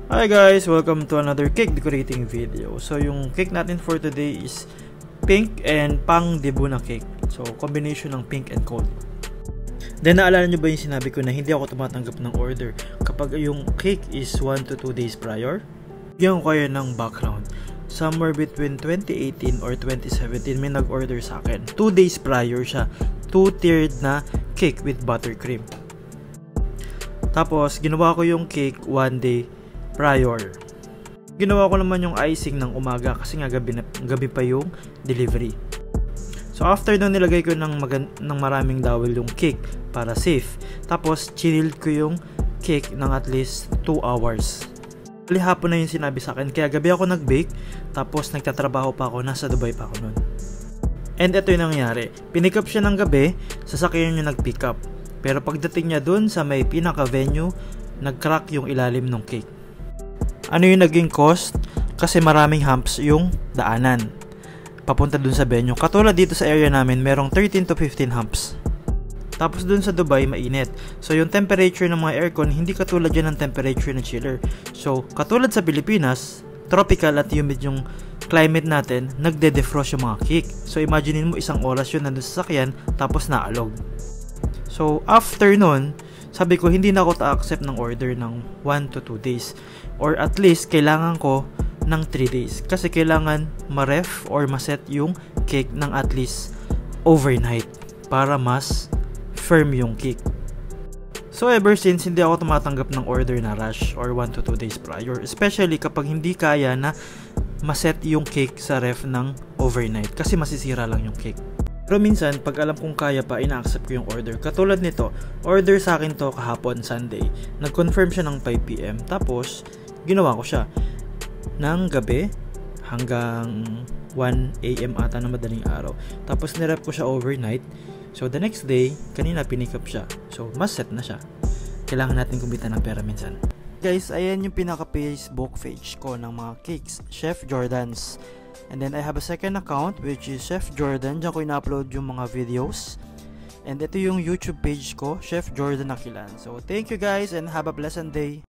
Hi guys! Welcome to another cake decorating video. So yung cake natin for today is pink and pang debut na cake. So combination ng pink and gold. Then naalala nyo ba yung sinabi ko na hindi ako tumatanggap ng order kapag yung cake is 1 to 2 days prior? Bigyan ko kayo ng background. Somewhere between 2018 or 2017 may nag-order sa akin. 2 days prior siya. 2-tiered na cake with buttercream. Tapos ginawa ko yung cake 1 day prior. Ginawa ko naman yung icing ng umaga kasi nga gabi pa yung delivery. So after nung nilagay ko ng maraming dawil yung cake para safe. Tapos chilled ko yung cake ng at least 2 hours. Hapon na yung sinabi sa akin kaya gabi ako nag-bake tapos nagtatrabaho pa ako, nasa Dubai pa ako nun. And ito yung nangyari. Pinick up siya ng gabi, sasakyan yung nag-pick up. Pero pagdating niya dun sa may pinaka-venue, nag-crack yung ilalim ng cake. Ano yung naging cost? Kasi maraming humps yung daanan papunta dun sa venue. Katulad dito sa area namin, merong 13 to 15 humps. Tapos dun sa Dubai, mainit. So yung temperature ng mga aircon, hindi katulad yan ng temperature ng chiller. So katulad sa Pilipinas, tropical at humid yung climate natin, nagde-defrost yung mga cake. So imaginein mo isang oras yun nandun sa sakyan, tapos naalog. So after nun, sabi ko hindi na ako ta-accept ng order ng 1 to 2 days. Or at least kailangan ko ng 3 days. Kasi kailangan ma-ref or ma-set yung cake ng at least overnight para mas firm yung cake. So ever since hindi ako tumatanggap ng order na rush or 1 to 2 days prior. Especially kapag hindi kaya na ma-set yung cake sa ref ng overnight. Kasi masisira lang yung cake. Pero minsan, pag alam kong kaya pa, ina-accept ko yung order. Katulad nito, order sa akin to kahapon, Sunday. Nag-confirm siya ng 5 PM. Tapos, ginawa ko siya ng gabi hanggang 1 AM ata na madaling araw. Tapos, nirep ko siya overnight. So, the next day, kanina pinick up siya. So, mas set na siya. Kailangan natin kumita ng pera minsan. Guys, ayan yung pinaka-Facebook page ko ng mga cakes. Chef Jordan's. And then I have a second account which is Chef Jordan. Diyan ko ina-upload yung mga videos. And ito yung YouTube page ko, Chef Jordan Akilan. So thank you guys and have a pleasant day.